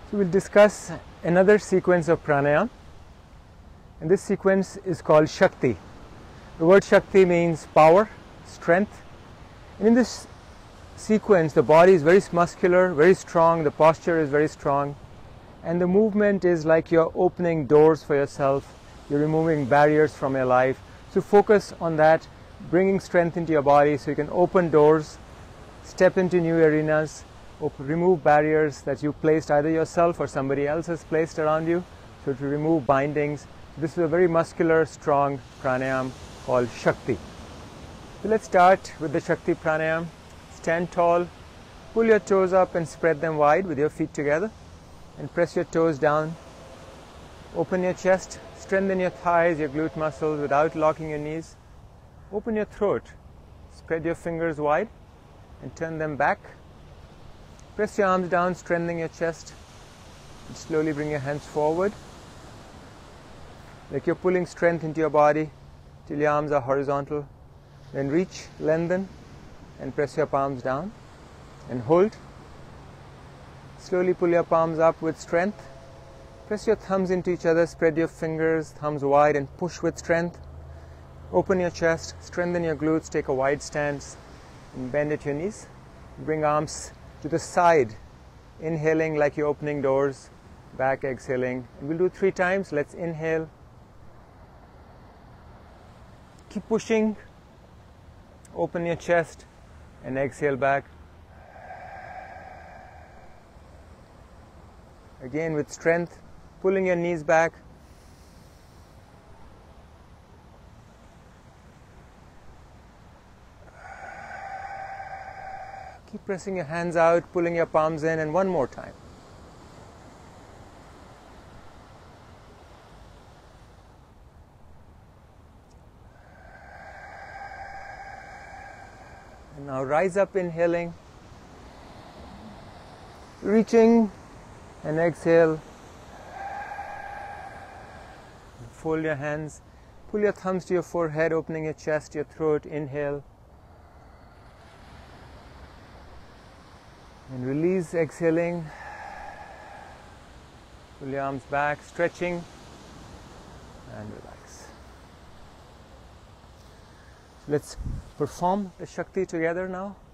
So we'll discuss another sequence of pranayama, and this sequence is called Shakti. The word Shakti means power, strength, and in this sequence the body is very muscular, very strong, the posture is very strong, and the movement is like you're opening doors for yourself, you're removing barriers from your life. So focus on that, bringing strength into your body so you can open doors, step into new arenas, remove barriers that you placed either yourself or somebody else has placed around you, so to remove bindings. This is a very muscular, strong pranayama called Shakti. So let's start with the Shakti pranayama. Stand tall, pull your toes up and spread them wide with your feet together, and press your toes down. Open your chest, strengthen your thighs, your glute muscles without locking your knees. Open your throat, spread your fingers wide and turn them back. Press your arms down, strengthening your chest, and slowly bring your hands forward, like you're pulling strength into your body till your arms are horizontal. Then reach, lengthen, and press your palms down and hold. Slowly pull your palms up with strength. Press your thumbs into each other, spread your fingers, thumbs wide, and push with strength. Open your chest, strengthen your glutes, take a wide stance, and bend at your knees. Bring arms to the side, inhaling like you're opening doors, back exhaling. And we'll do 3 times. Let's inhale. Keep pushing. Open your chest and exhale back. Again with strength, pulling your knees back. Keep pressing your hands out, pulling your palms in, and one more time. And now rise up, inhaling, reaching, and exhale. Fold your hands, pull your thumbs to your forehead, opening your chest, your throat, inhale. And release, exhaling. Pull your arms back, stretching, and relax. So let's perform the Shakti together now.